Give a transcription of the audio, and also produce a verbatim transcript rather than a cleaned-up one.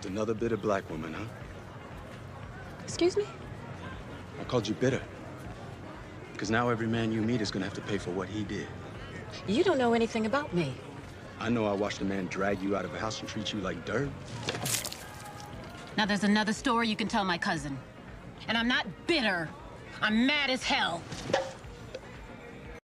Just another bitter black woman, huh? Excuse me? I called you bitter. Because now every man you meet is gonna have to pay for what he did. You don't know anything about me. I know I watched a man drag you out of a house and treat you like dirt. Now there's another story you can tell my cousin. And I'm not bitter. I'm mad as hell.